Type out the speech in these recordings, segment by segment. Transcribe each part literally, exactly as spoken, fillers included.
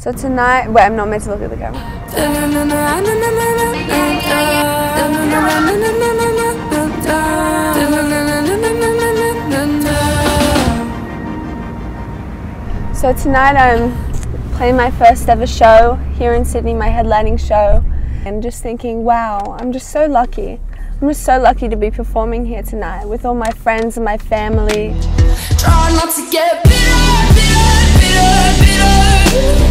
So tonight, wait, I'm not meant to look at the camera. So tonight I'm playing my first ever show here in Sydney, my headlining show, and just thinking, wow, I'm just so lucky. I'm just so lucky to be performing here tonight with all my friends and my family. Try not to get bitter, bitter, bitter, bitter.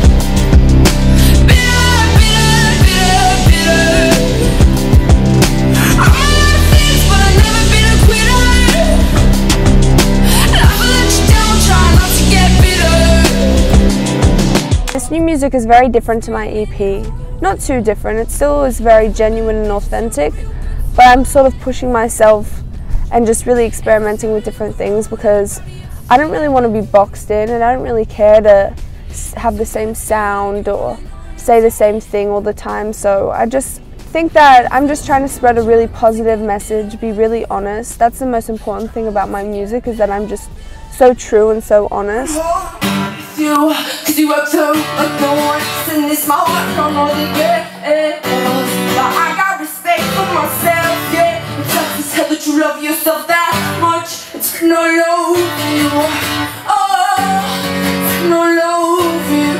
This new music is very different to my E P. Not too different, it still is very genuine and authentic, but I'm sort of pushing myself and just really experimenting with different things because I don't really want to be boxed in and I don't really care to have the same sound or say the same thing all the time. So I just think that I'm just trying to spread a really positive message, be really honest. That's the most important thing about my music, is that I'm just so true and so honest. You, cause you up to like no one, and this my heart from all the girls. But I got respect for myself, yeah. It's tough to tell that you love yourself that much. It's gonna love you, oh, it's gonna love you.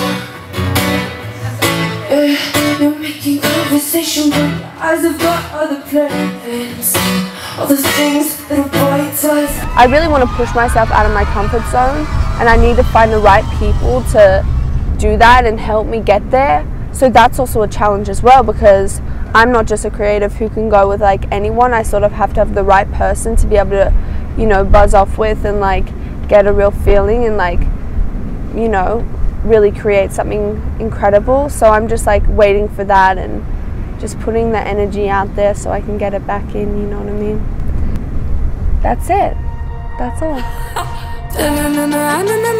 Yeah, you're making conversation, but your eyes have got other plans. All those things that a boy does. I really want to push myself out of my comfort zone, and I need to find the right people to do that and help me get there. So that's also a challenge as well, because I'm not just a creative who can go with like anyone. I sort of have to have the right person to be able to, you know, buzz off with and like get a real feeling and like, you know, really create something incredible. So I'm just like waiting for that and just putting the energy out there so I can get it back in, you know what I mean? That's it. That's all.